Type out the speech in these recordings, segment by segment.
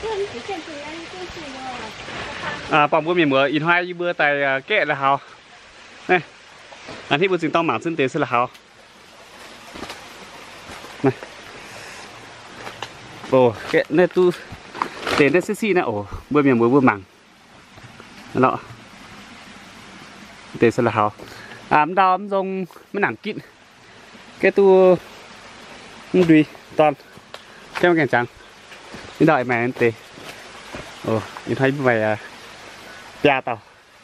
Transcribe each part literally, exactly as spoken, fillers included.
à bỏng bữa miền mưa in hai bữa tại kệ là hào này anh thấy bữa chừng tao mảng chân tế sẽ là hào này ồ kệ này tu tế này xí xí này ồ bữa miền mưa bữa mảng đó tế sẽ là hào à đào ấm dùng mấy nảng kín cái tu đuôi toàn cái cảnh trắng cái đợi mày anh tế ồ nhìn thấy về cha tao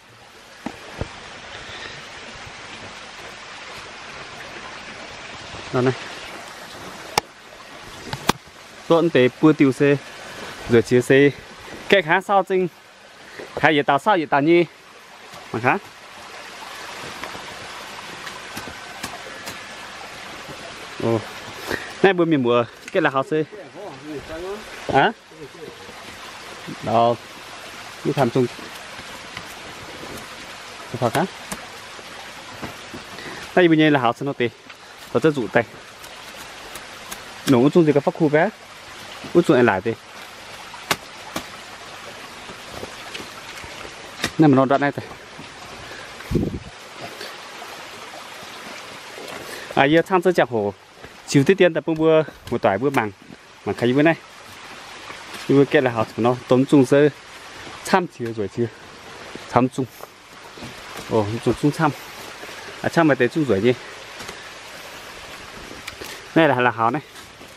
đó này tuần tế bữa tiêu xe rồi chia xe cái khá sao chinh hay gì tao sao gì tao nhi mà khác ồ này bữa miền mùa cái là họ xe hả đó như tham chung thật á đây bây giờ là họ sẽ nói tê và rất dụ tay nổ chung gì cái phát khu vé út chung lại tê này mà nó đoạn này tê à giờ tham gia chạc hồ chiều tiết tiên tập bữa bữa một tỏi bữa bằng mà thấy bữa này bữa kia là họ nó tóm chung sơ tham chưa rồi chưa tham chung ồ chung chung tham à tham mà tới chung rồi gì đây là là họ này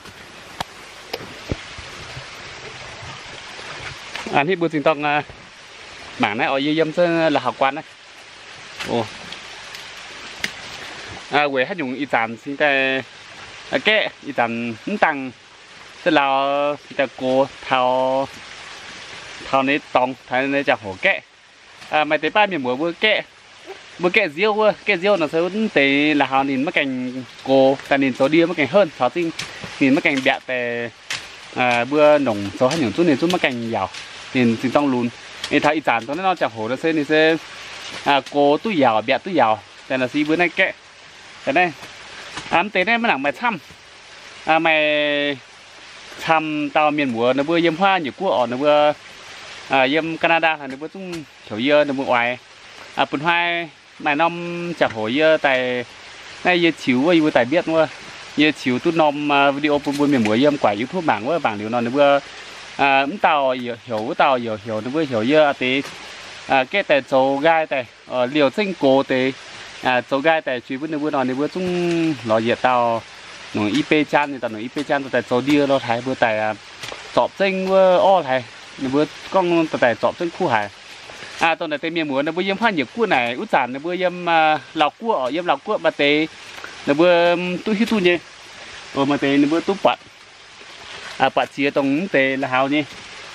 anh thấy bữa trình tông bảng này ở dưới dâm sơ là học quan đấy ồ à quê hát dùng y tàn xin tay kệ y tàn tăng tức là ta cô thao thao này tòng thao này chả hổ kệ à mày thấy ba miền mùa bữa kệ bữa kệ riêu bữa kệ riêu nó sẽ tế là hào nhìn mất cảnh cô ta nhìn số đi mất cảnh hơn tháo sinh nhìn mất cảnh bẹ về à bữa nồng số hai những chút nhìn chút mất cảnh giàu nhìn xin tông lùn nên thấy chán cho nó chả hổ nó sẽ thì sẽ à cô túi giàu bẹ túi giàuแต่là xí bữa này kệ cái này ám tế này mới làm mày thăm à mày thăm tàu miền mùa nó bữa yếm hoa nhiều cua ở nó bữa à yếm Canada nó bữa chung kiểu dưa nó bữa ngoài à bữa hai mày năm chả hỏi dưa tại này dưa chiếu với bữa tại biết nữa dưa chiếu tút nom video bữa bữa miền mùa yếm quả YouTube bảng với bảng điều nó nó bữa à ấm tàu hiểu tàu hiểu hiểu nó bữa hiểu dưa tí à cái tại châu gai tại liều sinh cổ tí à châu gai tại truy bữa nó bữa nó nó bữa chung lò dệt tàu nó ip chan thì tao nó ip chan tại số đi nó thấy bữa tại chọp sinh bữa o thấy nó bữa con tại chọp sinh khu hải à tao này tây miền mùa nó bữa yếm hoa nhiều cua này út sản nó bữa yếm lọc cua ở yếm lọc cua mà tây nó bữa tu hít tu nhỉ ở mà tây nó bữa tu bạt à bạt chia tông tây là hào nhỉ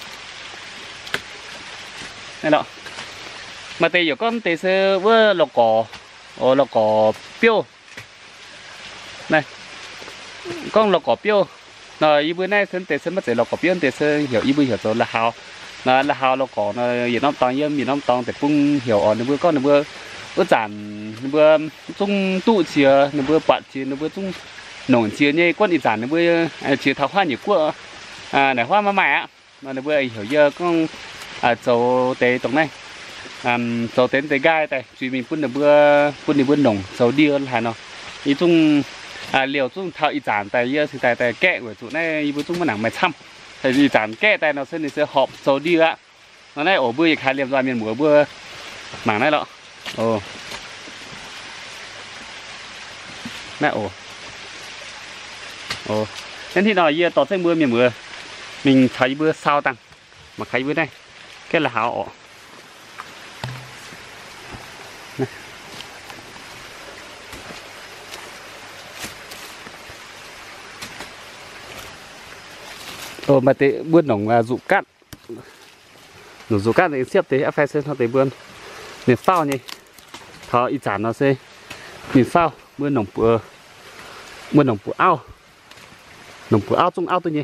này đó mà tây có con tây sơ bữa lọc cỏ ở lọc cỏ tiêu này con lọc cỏ tiêu rồi ý bữa nay sân tết sân mất để lọc cỏ tiêu tết sân hiểu ý bữa hiểu rồi là hào nó là hào lọc cỏ nó gì nó tòng yếm gì nó tòng để bung hiểu ở nó bữa con nó bữa bữa giản nó bữa chung tụ chia nó bữa bạt chia nó bữa chung nồng chia như con ít giản nó bữa chia thảo hoa nhiều quá à này hoa mà mẹ mà nó bữa hiểu giờ con à châu tết tรงnày à châu tết tết gai tại chỉ mình phun nó bữa phun nó bữa nồng châu đi là nó ý chung à liều chung thợ y giản tại giờ thì tại tại kẹ của chỗ này y bữa chung mà nặng mày chăm tại vì giản kẹ tại nó sẽ thì sẽ họp số đi ạ nó này ổ bươi khai liềm ra miền mùa bưa mảng này lọ ồ này ổ ồ nên thì nói giờ tọt sang bưa miền mùa mình thấy bưa sao tăng mà thấy bữa này cái là hảo ổ ồ mà tế bươn nồng dụ cát nồng dụ cát thì xếp tế ép sẽ nó tế bươn nên phao nhỉ thọ ít chản nó sẽ nên phao bươn nồng bữa bươn nồng bữa ao nồng bữa ao chung ao tôi nhỉ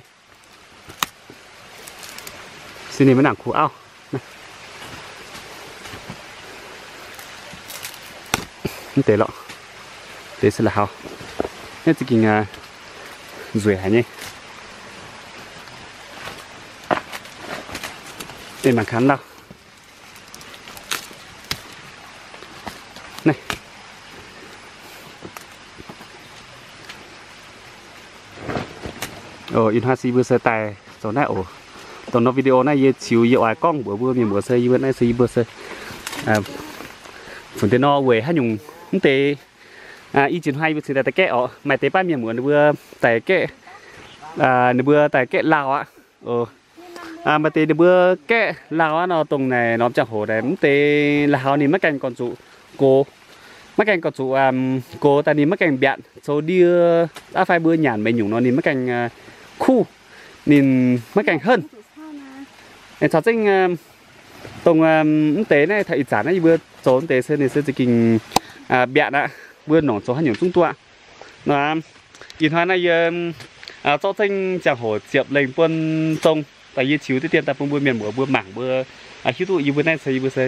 xin đi mới nặng khu ao như thế lọ thế sẽ là hào nhất chỉ kinh rủi hả nhỉ Đây mà khán đâu. Này. Ồ, in hoa si bữa sơ tài chỗ này ồ. Tồn nó video này ye chiếu ye ai con bữa bữa miền bữa sơ bữa này si bữa sơ. À, phần tên nó về hai nhung không té. À, y chín hai bữa sơ tại kẽ ọ, mày té ba miền bữa bữa tại kẽ. À, bữa tại kẽ Lào á. Ồ. À, mà té bữa kẽ Lào á nó tรงnày nó chẳng hổ đấy, té Lào này mất cảnh còn trụ cô. Mất cảnh còn trụ um, cô ta đi mất cảnh biện, số đi đã phải bữa nhàn mấy nhung nó đi mất cảnh uh, khu nhìn mất cảnh hơn. Em cháu chính tông tế này thầy trả này bữa trốn tế sơn này sơn chỉ kinh biện ạ bữa nổ số hai nhiều trung tọa nó nhìn hoa này cháu chính chẳng hổ chiệp lên quân trông tại vì chiếu tiền ta bữa miền bữa bữa mảng bữa hữu tụ như bữa này xây bữa xây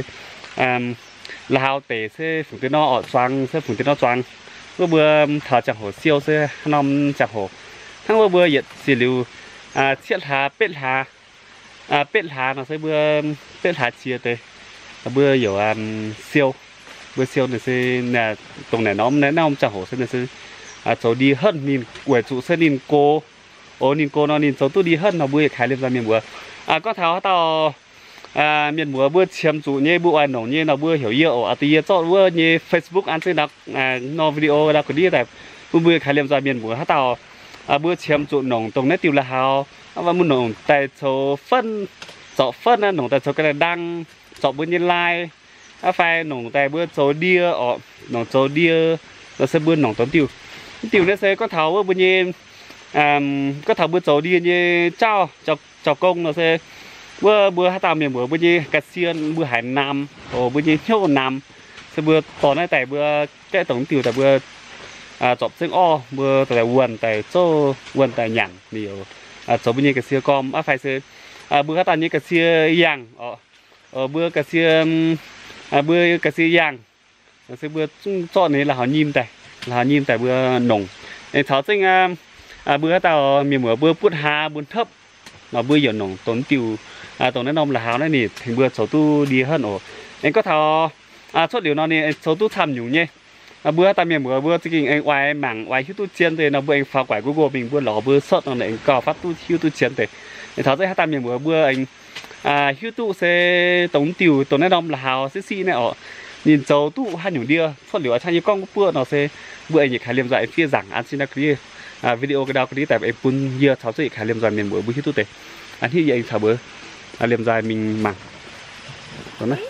là hào tế sẽ phụng cái nó ở choang sẽ phụng cái nó choang bữa bữa thở chẳng hổ siêu sẽ năm chẳng hổ tháng bữa bữa nhiệt xì lưu chiết hà bết hà à bết hà nó sẽ bữa bết hà chia tới bữa kiểu um, siêu bữa siêu này sẽ là tรงnày nó nó nó chẳng hổ sẽ là sẽ à cháu đi hơn nhìn quẻ trụ sẽ nhìn cô ô nhìn cô nó nhìn cháu tôi đi hơn nó bữa khai lên ra miền bữa à có tháo tao à miền bữa bữa chiếm trụ như bữa ai nổ như nó bữa hiểu yêu à thì cho bữa như Facebook ăn trên đặc à nó video đã có đi tại bữa khai lên ra miền bữa hát tao à bữa chiếm trụ nồng tรงnày tiêu là hào và muốn nồng tại số phân số phân á nồng tại số cái này đăng số bữa như like à phải nồng tại bữa số đia ở nồng số đia nó sẽ bữa nồng tóm tiêu tiêu nó sẽ có tháo bữa như à có tháo bữa số đia như trao cho cho công nó sẽ bữa bữa hát tao miền bữa bữa như cà xiên bữa hải nam or bữa như nhô nam sẽ bữa tỏ này tại bữa cái tổng tiêu tại bữa à chọc xương o bữa tại quần tại chỗ quần tại nhẵn nhiều à chỗ bên như cái xưa com à phải xưa à bữa hát tao như cái xưa giang ở ở bữa cái xưa à bữa cái xưa giang xưa bữa chọn này là họ nhim tại là họ nhim tại bữa nồng để tháo sinh à bữa hát tao miền bữa bữa bút hà bữa thấp mà bữa giờ nồng tốn tiêu à tốn nó là hào này nè thì bữa số tu đi hơn ổ em có tháo à chốt điều nó nè số tu tham nhung nhé à bữa ta miền bữa bữa cái anh oai mảng oai hữu tu chiến thì nó bữa anh phá quải Google mình bữa lỏ bữa sót nó lại cò phát tu hữu tu chiến thì tháo ra ta miền bữa bữa anh à hữu tu sẽ tống tiêu tốn nó đông là hào xí xí này ở nhìn số tu hai nhung dia chốt điều ở trong như con bữa nó sẽ bữa anh khai liêm dạy phía giảng ăn xin đặc đi à video cái đào cái đi tại em phun giờ tháo ra khai liêm dạy miền bữa bữa hữu tu tệ anh thì vậy thảo bữa à liêm dạy mình mảng đó này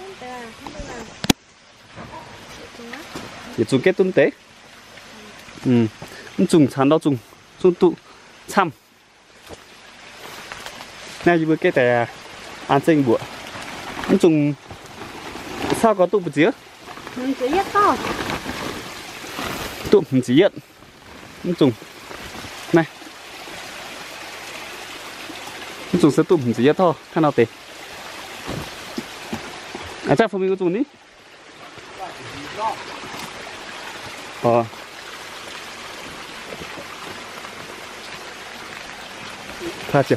也种给炖得，嗯，你种产到种种都参，那就不给大安正不？你种sao có tụ bự chứ? Mình chỉ nhất to. Tụ mình chỉ nhất,你种này,你种是tụ mình chỉ nhất thôi,看到没？啊，这后面有种呢。ờ pha chụp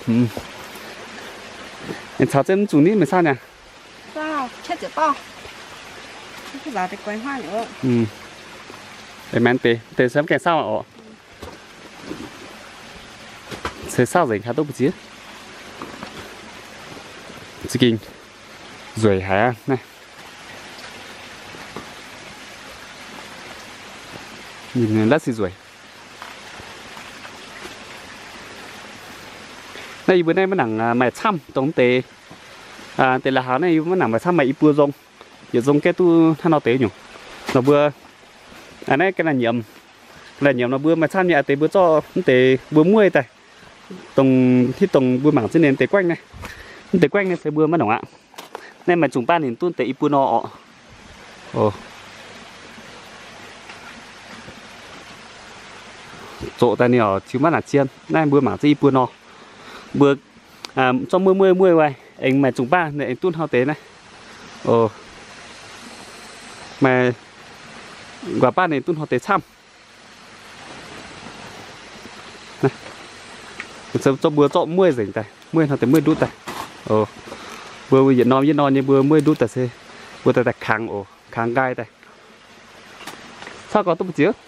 em cháu xem chủ ní mà sao nè sao chết chữ to cái giá thì quay hoa nữa ừ để mang tê tê sớm cái sao ạ sẽ sao rồi khá tốt chứ chỉ kinh rồi hả này nhìn lát xì rồi đây bữa nay mới nặng mày chăm tống tế à tế là háo này mới nặng mày chăm mày ít bữa rong giờ rong cái tu than nào tế nhỉ nó bữa à này cái là nhầm là nhầm nó bữa mày chăm nhà tế bữa cho tế bữa muối tại tôngที่ตรงbữa mảng trên nền tế quanh này tế quanh này sẽ bữa mất nặng ạ nên mà chúng ta nhìn tuôn tế ít bữa nọ ồ chỗ ta nhiều chứ mắt là chiên nay bữa mảng gì bữa nọ bữa à trong mưa mưa mưa vậy anh mà chúng ba này tuôn hao tế này ồ mà quả ba này tuôn hao tế xăm này cho cho bữa cho mưa rảnh tay mưa hao tế mưa đút tay ồ bữa bây giờ non với non như bữa mới đút ta xe bữa ta ta khang ổ khang gai ta sao có tốt chứ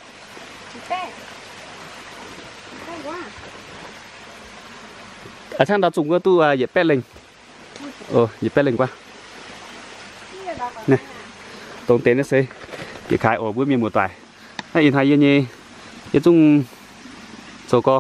ở trong đó chúng có tu à dễ pet lên ồ dễ pet lên qua nè tốn tiền nó xe dễ khai ổ bữa miền mùa toài hay in hay như như cái chung số co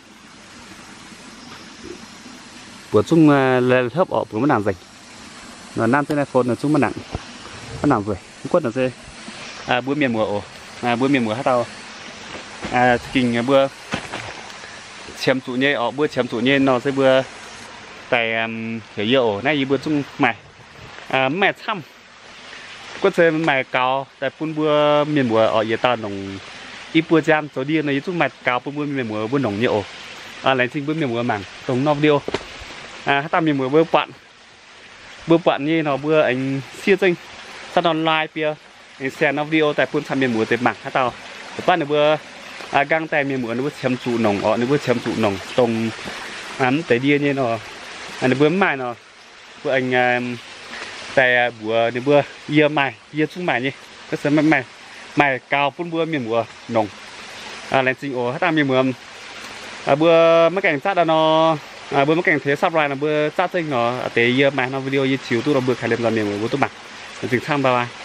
bữa chung là thấp ở bữa mới làm dành là nam trên iPhone là chung mới nặng mới làm rồi quất là xe à bữa miền mùa ổ à bữa miền mùa hát tao à kinh bữa chém trụ nhê ở bữa chém trụ nhê nó sẽ bữa tại hiểu yêu này bữa chung mày à mẹ chăm quất xe mày cao tại phun bữa miền mùa ở địa tàu nồng ít bữa jam số đi này chung mày cao phun bữa miền mùa bữa nồng nhiều à lại sinh bữa miền mùa mảng tổng nọ điêu à hát tao miền mùa bữa bạn bữa bạn như nó bữa anh siêu tinh sao online bia anh xem nó video tại phun tham miền mùa tết mảng hát tao bạn là bữa à găng tay miền mùa nó bữa chém trụ nồng ở nó bữa chém trụ nồng tông ám tại đi như nó anh nó bữa mai nó bữa anh tại bữa nó bữa year mai year chung mai nhỉ cái sớm mai mai cao phun bữa miền mùa nồng à lên sinh ổ hát tao miền mùa à bữa mấy cảnh sát nó à bữa mấy cảnh thế sắp lại là bữa sát sinh nó để year mai nó video như chiếu tôi là bữa khai lên là miền mùa bữa tôi mặc chính tham ba